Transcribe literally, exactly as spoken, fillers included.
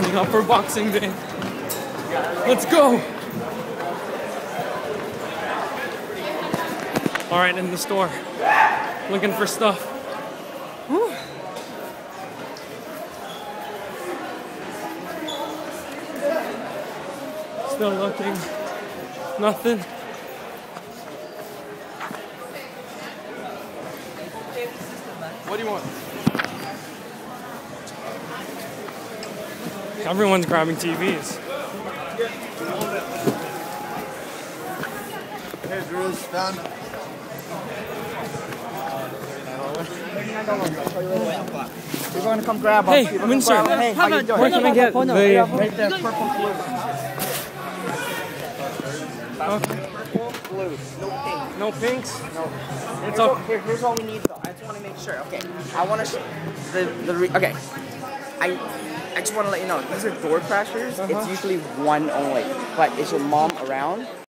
Gearing up for Boxing Day. Let's go! Alright, in the store. Looking for stuff. Whew. Still looking. Nothing. What do you want? Everyone's grabbing T Vs. Hey, Drew's done. We're going to come grab them. Hey, Winsor. Hey, how you doing? Where can I get the... Right there, purple blue. Okay. Purple blues, no pink. No pinks? No. It's Here's, up. what, here, here's what we need though. I just want to make sure. Okay. I want to the the re okay. I I just want to let you know these are door crashers. Uh-huh. It's usually one only. But is your mom around?